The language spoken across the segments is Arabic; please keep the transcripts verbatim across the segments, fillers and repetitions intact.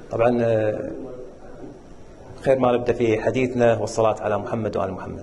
طبعا خير ما نبدأ في حديثنا والصلاة على محمد وآل محمد.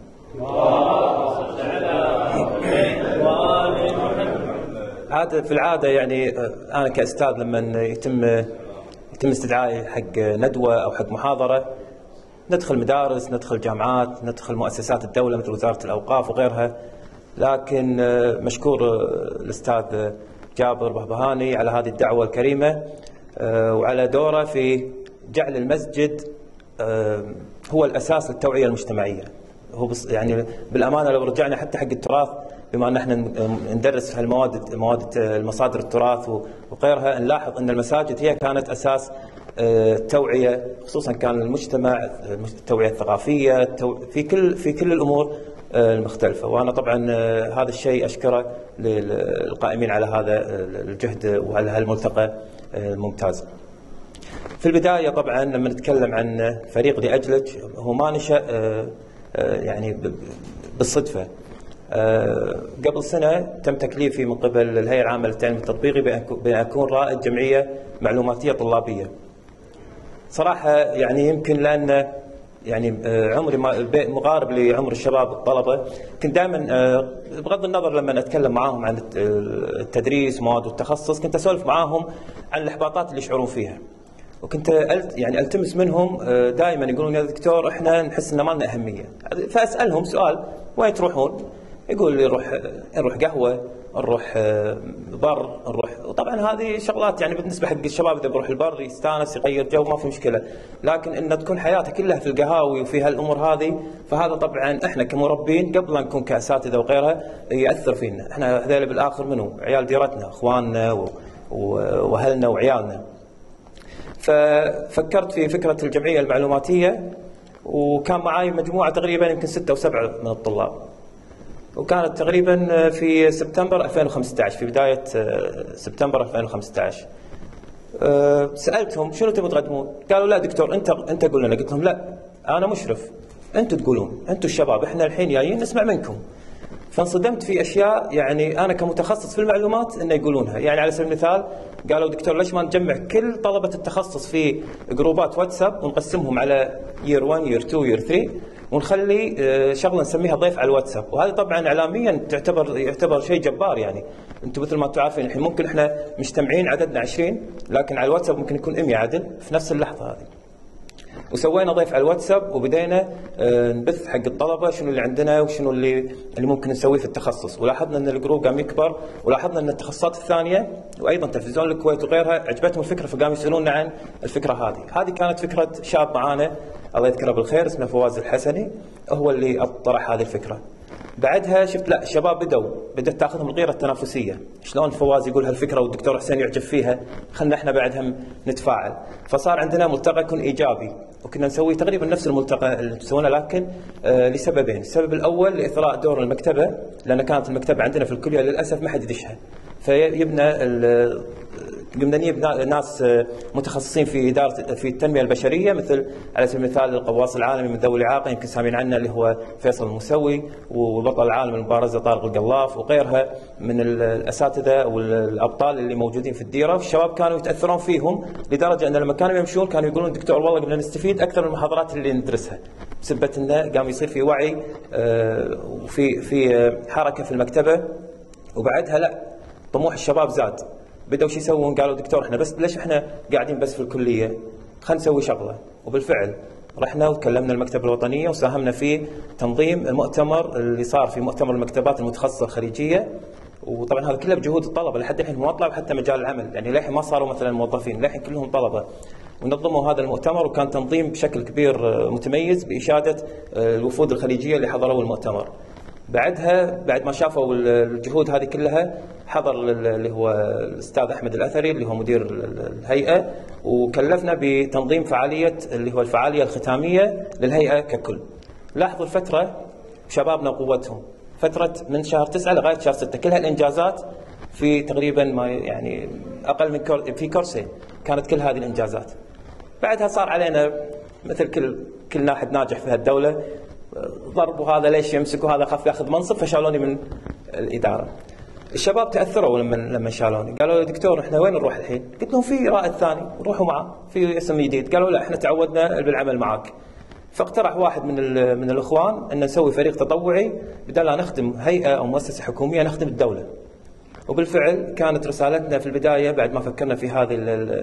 عادة في العادة يعني أنا كأستاذ لما يتم يتم استدعائي حق ندوة أو حق محاضرة ندخل مدارس، ندخل جامعات، ندخل مؤسسات الدولة مثل وزارة الأوقاف وغيرها، لكن مشكور الأستاذ جابر بهبهاني على هذه الدعوة الكريمة وعلى دوره في جعل المسجد هو الأساس للتوعية المجتمعية. هو يعني بالأمانة لو رجعنا حتى حق التراث، بما أن احنا ندرس في المواد مواد المصادر التراث وغيرها، نلاحظ أن المساجد هي كانت أساس التوعية، خصوصا كان المجتمع، التوعية الثقافية في كل في كل الأمور المختلفة. وأنا طبعا هذا الشيء أشكره للقائمين على هذا الجهد وعلى هالملتقى الممتاز. في البداية طبعا لما نتكلم عن فريق لأجلك، هو ما نشأ يعني بالصدفة. قبل سنة تم تكليفي من قبل الهيئة العامة للتعليم التطبيقي بأن أكون رائد جمعية معلوماتية طلابية. صراحة يعني يمكن لأن يعني عمري مقارب لعمر الشباب الطلبة، كنت دائما بغض النظر لما أتكلم معاهم عن التدريس ومواد والتخصص كنت أسولف معاهم عن الإحباطات اللي يشعرون فيها، وكنت يعني التمس منهم دائما يقولون يا دكتور احنا نحس ان ما لنا اهميه. فاسالهم سؤال وين تروحون؟ يقول لي نروح نروح قهوه، نروح بر، نروح. وطبعا هذه شغلات يعني بالنسبه حق الشباب اذا بروح البر يستانس يغير جو ما في مشكله، لكن ان تكون حياته كلها في القهاوي وفي هالامور هذه، فهذا طبعا احنا كمربين قبل لا نكون كاساتذه وغيرها ياثر فينا. احنا هذول بالاخر منو؟ عيال ديرتنا، اخواننا واهلنا وعيالنا. ففكرت في فكرة الجمعية المعلوماتية، وكان معي مجموعة تقريبا يمكن ستة أو سبعة من الطلاب، وكانت تقريبا في سبتمبر ألفين وخمسة عشر، في بداية سبتمبر ألفين وخمسة عشر. سألتهم شنو تبغوا تقدمون؟ قالوا لا دكتور انت انت قول لنا. قلت لهم لا انا مشرف، انتم تقولون، انتم الشباب، احنا الحين جايين نسمع منكم. فانصدمت في اشياء يعني انا كمتخصص في المعلومات انه يقولونها. يعني على سبيل المثال قالوا دكتور ليش ما نجمع كل طلبه التخصص في جروبات واتساب ونقسمهم على يير واحد يير اثنين يير ثلاثة ونخلي شغله نسميها ضيف على الواتساب. وهذا طبعا اعلاميا تعتبر يعتبر شيء جبار. يعني انتم مثل ما انتم عارفين الحين ممكن احنا مجتمعين عددنا عشرين، لكن على الواتساب ممكن يكون مئة عدد في نفس اللحظه هذه. وسوينا ضيف على الواتساب وبدينا نبث حق الطلبه شنو اللي عندنا وشنو اللي اللي ممكن نسويه في التخصص. ولاحظنا ان الجروب قام يكبر، ولاحظنا ان التخصصات الثانيه وايضا تلفزيون الكويت وغيرها عجبتهم الفكره، فقاموا يسالونا عن الفكره هذه. هذه كانت فكره شاب معانا الله يذكره بالخير اسمه فواز الحسني، هو اللي طرح هذه الفكره. بعدها شفت لا الشباب بدوا بدات تاخذهم الغيره التنافسيه، شلون فواز يقول هالفكره والدكتور حسين يعجب فيها، خلنا احنا بعد هم نتفاعل. فصار عندنا ملتقى يكون ايجابي، وكنا نسوي تقريبا نفس الملتقى اللي تسوونه، لكن آه لسببين. السبب الاول لاثراء دور المكتبه، لان كانت المكتبه عندنا في الكليه للاسف ما حد يدشها، فيبنى قمنا نجيب ناس متخصصين في اداره في التنميه البشريه، مثل على سبيل المثال القواص العالمي من ذوي الاعاقه يمكن سامعين عنه اللي هو فيصل المسوي، والبطل العالم المبارزه طارق القلاف، وغيرها من الاساتذه والابطال اللي موجودين في الديره. والشباب كانوا يتاثرون فيهم لدرجه ان لما كانوا يمشون كانوا يقولون دكتور والله قمنا نستفيد اكثر من المحاضرات اللي ندرسها، بسبه انه قام يصير في وعي وفي في حركه في المكتبه. وبعدها لا طموح الشباب زاد، بدأوا شو يسوون؟ قالوا دكتور احنا بس ليش احنا قاعدين بس في الكليه؟ خلينا نسوي شغله. وبالفعل رحنا وكلمنا المكتبه الوطنيه وساهمنا في تنظيم المؤتمر اللي صار في مؤتمر المكتبات المتخصصه الخليجيه. وطبعا هذا كله بجهود الطلبه، لحد الحين ما طلعوا حتى مجال العمل، يعني للحين ما صاروا مثلا موظفين، للحين كلهم طلبه. ونظموا هذا المؤتمر، وكان تنظيم بشكل كبير متميز باشاده الوفود الخليجيه اللي حضروا المؤتمر. بعدها بعد ما شافوا الجهود هذه كلها حضر اللي هو الاستاذ احمد الاثري اللي هو مدير الهيئه، وكلفنا بتنظيم فعاليه اللي هو الفعاليه الختاميه للهيئه ككل. لاحظوا الفتره شبابنا وقوتهم، فتره من شهر تسعة لغايه شهر ستة كلها الانجازات في تقريبا ما يعني اقل من كور في كورسين كانت كل هذه الانجازات. بعدها صار علينا مثل كل كل واحد ناجح في هالدوله، ضربوا هذا ليش يمسك وهذا خاف ياخذ منصب، فشالوني من الاداره. الشباب تاثروا لما لما شالوني، قالوا يا دكتور احنا وين نروح الحين؟ قلت لهم في رائد ثاني روحوا معه، في اسم جديد. قالوا لا احنا تعودنا بالعمل معك. فاقترح واحد من من الاخوان ان نسوي فريق تطوعي بدل لا نخدم هيئه او مؤسسه حكوميه نخدم الدوله. وبالفعل كانت رسالتنا في البدايه بعد ما فكرنا في هذه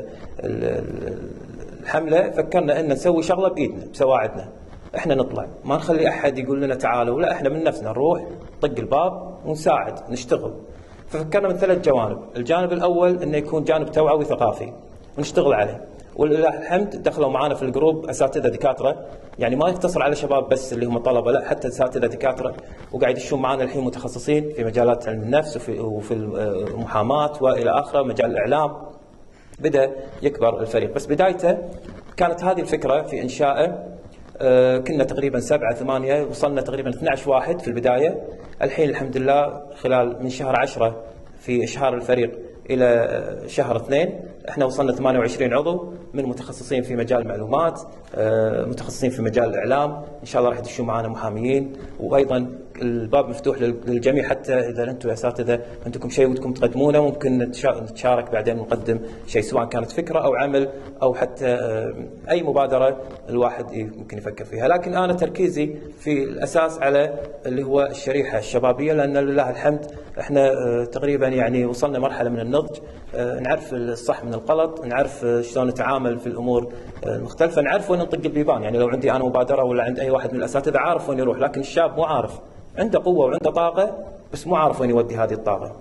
الحمله، فكرنا ان نسوي شغله بايدنا بسواعدنا. احنا نطلع ما نخلي احد يقول لنا تعالوا، لا احنا من نفسنا نروح نطق الباب ونساعد نشتغل. ففكرنا من ثلاث جوانب، الجانب الاول انه يكون جانب توعوي ثقافي ونشتغل عليه، ولله الحمد دخلوا معنا في الجروب اساتذه دكاتره، يعني ما يقتصر على شباب بس اللي هم طلبه، لا حتى اساتذه دكاتره، وقاعد يشون معنا الحين متخصصين في مجالات علم النفس وفي وفي المحاماه والى اخره، مجال الاعلام. بدا يكبر الفريق، بس بدايته كانت هذه الفكره في انشائه. كنا تقريبا سبعة ثمانية، وصلنا تقريبا اثني عشر واحد في البداية. الحين الحمد لله خلال من شهر عشرة في إشهار الفريق إلى شهر اثنين احنا وصلنا ثمانية وعشرين عضو من متخصصين في مجال المعلومات، متخصصين في مجال الإعلام، إن شاء الله راح يدشون معنا محاميين، وأيضا الباب مفتوح للجميع، حتى إذا أنتم يا أساتذة عندكم شيء ودكم تقدمونه ممكن نتشارك بعدين ونقدم شيء، سواء كانت فكرة أو عمل أو حتى أي مبادرة الواحد ممكن يفكر فيها. لكن أنا تركيزي في الأساس على اللي هو الشريحة الشبابية، لأن لله الحمد احنا تقريبا يعني وصلنا مرحلة من النضج، نعرف الصح من الغلط، نعرف شلون نتعامل في الأمور المختلفة، نعرف وين نطق البيبان. يعني لو عندي أنا مبادرة ولا عند أي واحد من الأساتذة عارف وين يروح، لكن الشاب مو عارف، عنده قوة وعنده طاقة بس مو عارف وين يودي هذه الطاقة.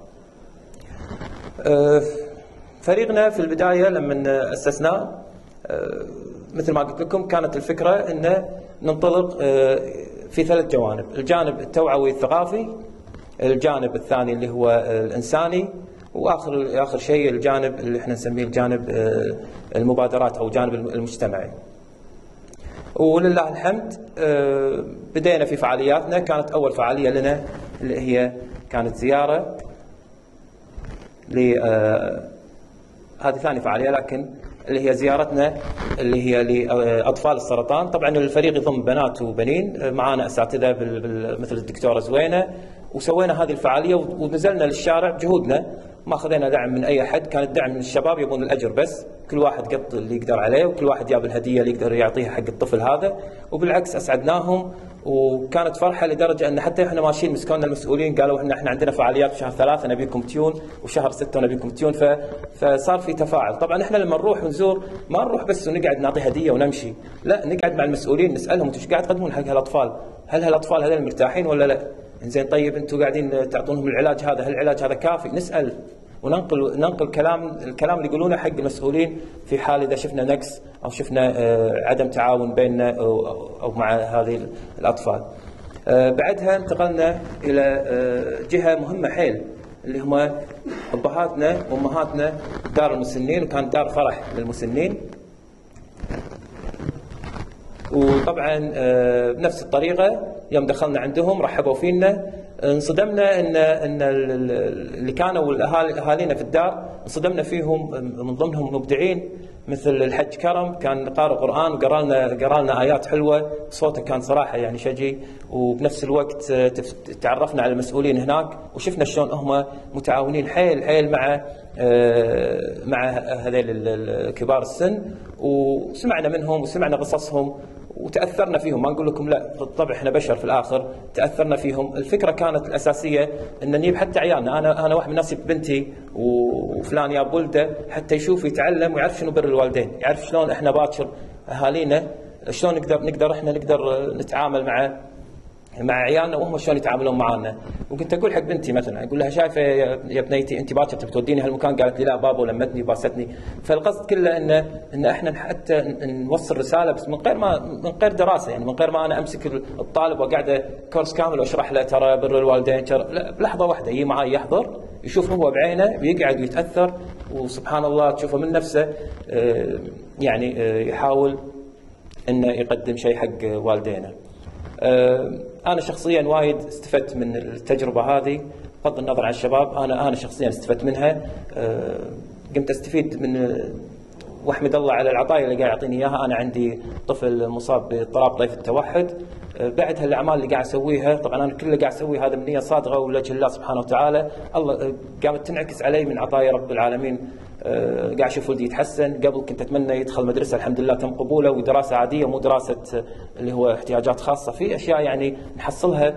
فريقنا في البداية لما أسسناه مثل ما قلت لكم كانت الفكرة أن ننطلق في ثلاث جوانب، الجانب التوعوي الثقافي، الجانب الثاني اللي هو الإنساني، وآخر آخر شيء الجانب اللي احنا نسميه الجانب المبادرات أو الجانب المجتمعي. ولله الحمد بدينا في فعالياتنا. كانت أول فعالية لنا اللي هي كانت زيارة ل هذه ثاني فعالية، لكن اللي هي زيارتنا اللي هي لأطفال السرطان. طبعا الفريق يضم بنات وبنين، معانا أساتذة مثل الدكتورة زوينة، وسوينا هذه الفعالية ونزلنا للشارع بجهودنا، ما خذينا دعم من أي حد، كان الدعم من الشباب يبون الأجر بس، كل واحد قط اللي يقدر عليه وكل واحد جاب الهدية اللي يقدر يعطيها حق الطفل هذا، وبالعكس أسعدناهم وكانت فرحة لدرجة أن حتى إحنا ماشيين مسكونا المسؤولين قالوا إن إحنا عندنا فعاليات في شهر ثلاثة نبيكم تيون وشهر ستة نبيكم تيون، فصار في تفاعل. طبعا إحنا لما نروح ونزور ما نروح بس ونقعد نعطي هدية ونمشي، لا نقعد مع المسؤولين نسألهم أنتم ايش قاعد تقدمون حق هالأطفال؟ هل هالأطفال هذول مرتاحين ولا لا؟ إنزين طيب أنتم قاعدين تعطونهم العلاج هذا، هل العلاج هذا كافي؟ نسأل وننقل ننقل كلام الكلام اللي يقولونه حق المسؤولين في حال اذا شفنا نقص او شفنا عدم تعاون بيننا او, أو مع هذه الاطفال. بعدها انتقلنا الى جهه مهمه حيل اللي هم ابهاتنا وامهاتنا دار المسنين، وكان دار فرح للمسنين. وطبعا بنفس الطريقه يوم دخلنا عندهم رحبوا فينا، انصدمنا ان ان اللي كانوا اهالينا في الدار انصدمنا فيهم، من ضمنهم مبدعين مثل الحج كرم، كان قارئ قران وقرا لنا قرا لنا ايات حلوه، صوته كان صراحه يعني شجي، وبنفس الوقت تعرفنا على المسؤولين هناك وشفنا شلون هم متعاونين حيل حيل مع مع هذيل كبار السن، وسمعنا منهم وسمعنا قصصهم وتأثرنا فيهم. ما نقول لكم لا، بالطبع احنا بشر في الآخر، تأثرنا فيهم. الفكرة كانت الأساسية أن نجيب حتى عيالنا، أنا أنا واحد من الناس بنتي وفلان يا ولده حتى يشوف يتعلم ويعرف شنو بر الوالدين، يعرف شلون احنا باكر أهالينا شلون نقدر نقدر احنا نقدر نتعامل مع مع عيالنا وهم شلون يتعاملون معنا. وكنت اقول حق بنتي مثلا اقول لها شايفه يا بنيتي انت باكر تبي توديني هالمكان، قالت لي لا بابا ولمتني وباستني. فالقصد كله ان ان احنا حتى نوصل رساله بس من غير ما من غير دراسه، يعني من غير ما انا امسك الطالب وقاعده كورس كامل واشرح له ترى بر الوالدين ترى، لا بلحظه واحده يجي معي يحضر يشوف هو بعينه ويقعد ويتاثر، وسبحان الله تشوفه من نفسه يعني يحاول انه يقدم شيء حق والدينا. أنا شخصيا وايد استفدت من التجربة هذه، بغض النظر عن الشباب، أنا أنا شخصيا استفدت منها. قمت أستفيد من واحمد الله على العطايا اللي قاعد يعطيني اياها. انا عندي طفل مصاب باضطراب طيف التوحد، بعد هالاعمال اللي قاعد اسويها، طبعا انا كل اللي قاعد اسويه هذا بنيه صادقه ولوجه الله سبحانه وتعالى، الله قامت تنعكس علي من عطايا رب العالمين. قاعد اشوف ولدي يتحسن، قبل كنت اتمنى يدخل مدرسه، الحمد لله تم قبوله ودراسه عاديه مو دراسه اللي هو احتياجات خاصه، في اشياء يعني نحصلها،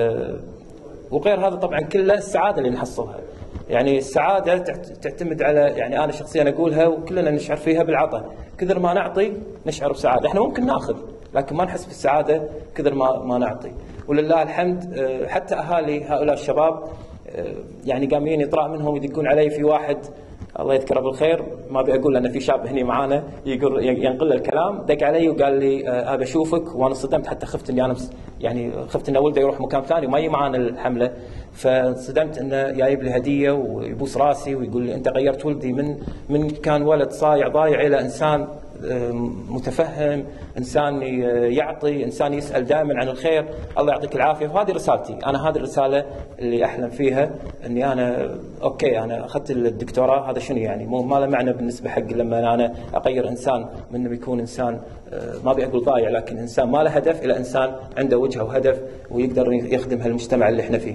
وغير هذا طبعا كله السعاده اللي نحصلها. يعني السعاده تعتمد على، يعني انا شخصيا اقولها وكلنا نشعر فيها بالعطاء، كثر ما نعطي نشعر بسعاده، احنا ممكن ناخذ لكن ما نحس بالسعاده كثر ما ما نعطي، ولله الحمد. حتى اهالي هؤلاء الشباب يعني قامين يطلع منهم يدقون علي، في واحد الله يذكره بالخير، ما ابي اقول لان في شاب هني معانا يقول ينقل الكلام، دق علي وقال لي ابى اشوفك، وانا صدمت حتى خفت اني انا يعني خفت ان ولده يروح مكان ثاني وما يجي معانا الحمله، فصدمت انه جايب لي هديه ويبوس راسي ويقول لي انت غيرت ولدي من من كان ولد صايع ضايع الى انسان متفهم، انسان يعطي، انسان يسال دائما عن الخير. الله يعطيك العافيه. وهذه رسالتي انا، هذه الرساله اللي احلم فيها، اني انا اوكي انا اخذت الدكتوراه، هذا شنو يعني؟ مو ما له معنى بالنسبه حق لما انا اغير انسان من انه يكون انسان ما ابي اقول ضايع، لكن انسان ما له هدف الى انسان عنده وجهه وهدف ويقدر يخدم هالمجتمع اللي احنا فيه.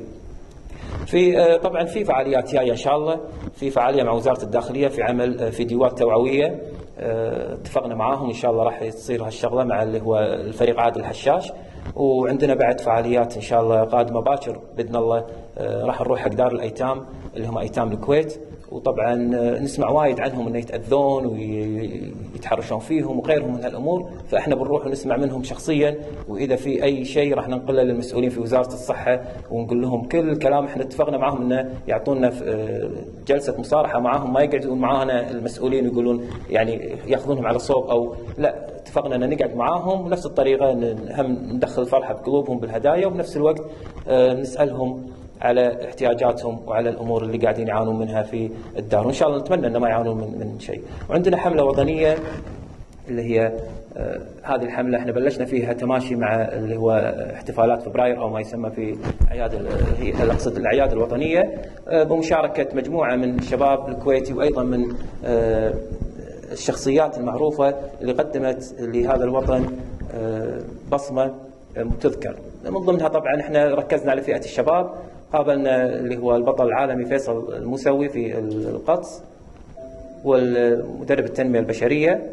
في طبعا في فعاليات جايه ان شاء الله، في فعاليه مع وزاره الداخليه في عمل فيديوهات توعويه، اتفقنا معاهم ان شاء الله راح تصير هالشغله مع اللي هو الفريق عادل الحشاش، وعندنا بعد فعاليات ان شاء الله قادمه باكر باذن الله، راح نروح حق دار الايتام اللي هم ايتام الكويت، وطبعا نسمع وايد عنهم انه يتاذون ويتحرشون فيهم وغيرهم من هالامور، فاحنا بنروح ونسمع منهم شخصيا، واذا في اي شيء راح ننقله للمسؤولين في وزاره الصحه ونقول لهم كل الكلام. احنا اتفقنا معهم انه يعطونا جلسه مصارحه معاهم، ما يقعدون معانا المسؤولين ويقولون يعني ياخذونهم على صوب او لا، اتفقنا ان نقعد معاهم بنفس الطريقه، هم ندخل فرحه بقلوبهم بالهدايا، وبنفس الوقت نسالهم على احتياجاتهم وعلى الامور اللي قاعدين يعانون منها في الدار، وان شاء الله نتمنى ان ما يعانون من, من شيء. وعندنا حمله وطنيه اللي هي آه هذه الحمله احنا بلشنا فيها تماشي مع اللي هو احتفالات فبراير او ما يسمى في اعياد، هي اقصد الاعياد الوطنيه، آه بمشاركه مجموعه من الشباب الكويتي وايضا من آه الشخصيات المعروفه اللي قدمت لهذا الوطن آه بصمه تذكر. من ضمنها طبعا احنا ركزنا على فئه الشباب، قابلنا اللي هو البطل العالمي فيصل الموسوي في القدس، والمدرب التنميه البشريه،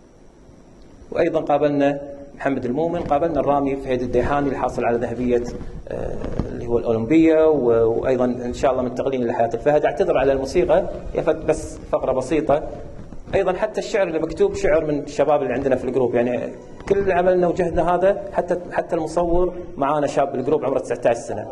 وايضا قابلنا محمد المؤمن، قابلنا الرامي فهيد الديحاني اللي حاصل على ذهبيه اللي هو الاولمبيه، وايضا ان شاء الله منتقلين لحياه الفهد. اعتذر على الموسيقى يفت بس فقره بسيطه. ايضا حتى الشعر اللي مكتوب شعر من الشباب اللي عندنا في الجروب، يعني كل عملنا وجهدنا هذا، حتى حتى المصور معانا شاب بالجروب عمره تسعة عشر سنه.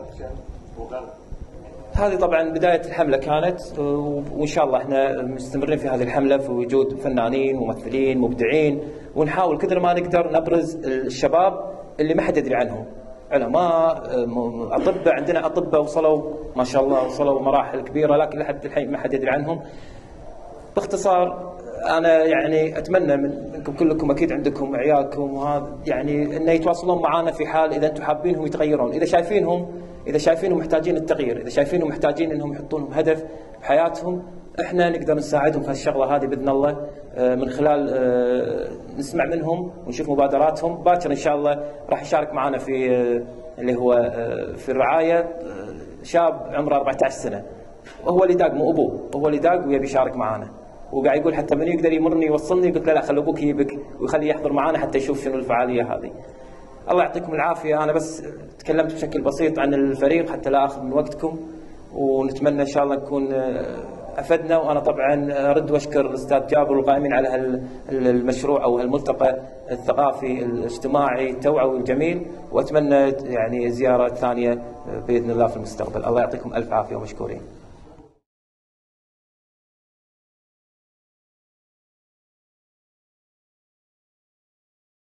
هذه طبعا بدايه الحمله كانت، وان شاء الله احنا مستمرين في هذه الحمله في وجود فنانين ممثلين مبدعين، ونحاول كثر ما نقدر نبرز الشباب اللي ما حد يدري عنهم، علماء، اطباء، عندنا اطباء وصلوا ما شاء الله وصلوا مراحل كبيره لكن لحد الحين ما حد يدري عنهم. باختصار انا يعني اتمنى منكم كلكم، اكيد عندكم عيالكم وهذا، يعني انه يتواصلون معنا في حال اذا انتم حابينهم يتغيرون، اذا شايفينهم اذا شايفينهم محتاجين التغيير، اذا شايفينهم محتاجين انهم يحطون لهم هدف بحياتهم، احنا نقدر نساعدهم في هالشغله هذه باذن الله، من خلال نسمع منهم ونشوف مبادراتهم. باكر ان شاء الله راح يشارك معنا في اللي هو في الرعايه شاب عمره أربعة عشر سنه، وهو اللي داق مو ابوه، هو اللي داق ويبي يشارك معنا، وقاعد يقول حتى من يقدر يمرني يوصلني، قلت له لا خلي ابوك يجيبك ويخليه يحضر معنا حتى يشوف شنو الفعاليه هذه. الله يعطيكم العافيه، انا بس تكلمت بشكل بسيط عن الفريق حتى لا اخذ من وقتكم، ونتمنى ان شاء الله نكون افدنا. وانا طبعا ارد واشكر الاستاذ جابر والقائمين على المشروع او الملتقى الثقافي الاجتماعي التوعوي الجميل، واتمنى يعني زياره ثانيه باذن الله في المستقبل. الله يعطيكم الف عافيه ومشكورين.